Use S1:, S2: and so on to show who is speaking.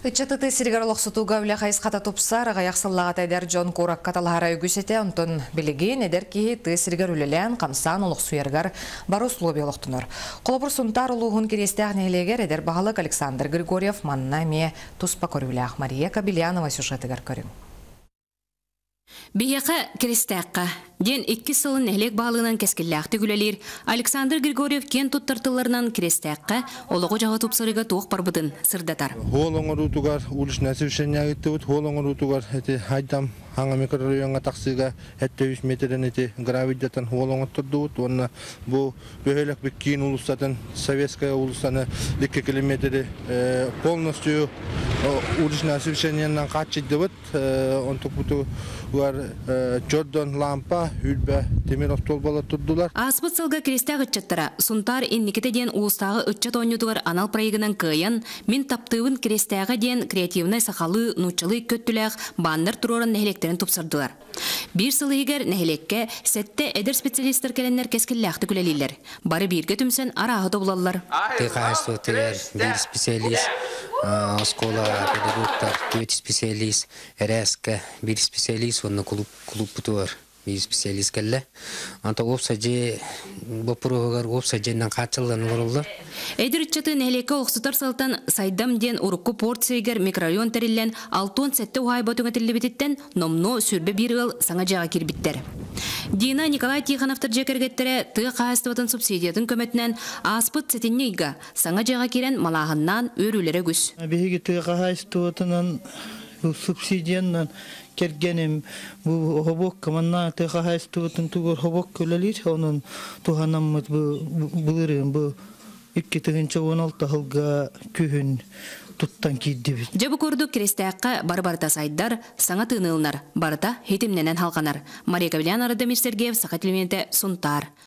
S1: Ичатыты сиргаролық сұтуға үлі қайыз қата топсар, ғаяқсыллаға тәйдер Джон Корак қаталғара үгісеті, онтын білеген әдер кейі ты сиргар үлілен қамсан олық суергар бару сұлу белоқтыныр. Қолабыр сұнтар ұлығын кересті ағнейлегер әдер бағалық Александр Григорьев манна ме тұспа көрілі Мария Кабелянова сюжетігер көрім.
S2: Бияқа керестәққа ден 2 сылын әлек бағылығынан кәскілләқті күлелер. Александр Григорьев кен тұттартыларынан керестәққа олығы жаға тұпсырыға тоқ барбыдын сырдатар.
S3: Холоңыр ұтуғар, ұлыш нәсівшен әгітті өт, холоңыр ұтуғар, айдам аңа микрорайонға тақсыға 700 метрден гравиддатан холоңыр тұрды өт. Онына бұл бөхелік бір кейін ұлыстатын советская ұлыстаны 2 километрі полностью ұлыш нәсівшеннен қатшыды өт. Онтық бұты Jordan лампа, үлбә, темір автолбалы тұрдылар.
S2: Аспыт сылға керестәқ үтчаттара, сұнтар еннекеті ден ұлыстағы үтчат ойнудығар анал проегінен күйен, мен таптығын керестәғы ден креативны сақалы, нұчылы көттіләқ бандар тұрорын нәхелектерін тұпсырдылар. Bir сылы егер нәхелекке сәтті әдір специалистер кәленлер кәскілләқті күлелілер. Бары бірге түмсен арағы добылалар.
S4: Bir специалист, школа педагогтар, 2 специалист, РСК, bir специалист, онна клуб бутуар, bir специалист кәлі. Анта опсаджи, бопырығығар опсаджиннан қатшылдан ғырылды.
S2: Әдір үтчаты нәхелекке оқсытар салтан сайдам ден ұрыққы порт-сейгер микрорайон тәрілен 6-10 сәтті уай ботыңа тілі бітіттен номно сүрбе бір ғыл саңа жаға кербіттер. Дина Николай Тихановтар жекергеттері тұғы қағыстыватын субсидиятын көметінен аспыт сәтіннейгі саңа жаға керен малағыннан өрілері күз.
S5: Беги тұғы қағыстыватынан субсидияннан кергенем bu hobok kamanna te khahastutun tu hobok kölelir onun tuhanamız bulurun bu 2016 yılga kühün tuттан кидди.
S2: Жабы көрдік керестәққа бар-барта сайдар, саңа тынылынар, барыта хетімненен халғанар. Мария Кабелянова, Дамир Сергеев, Сақат Лементе, Сунтар.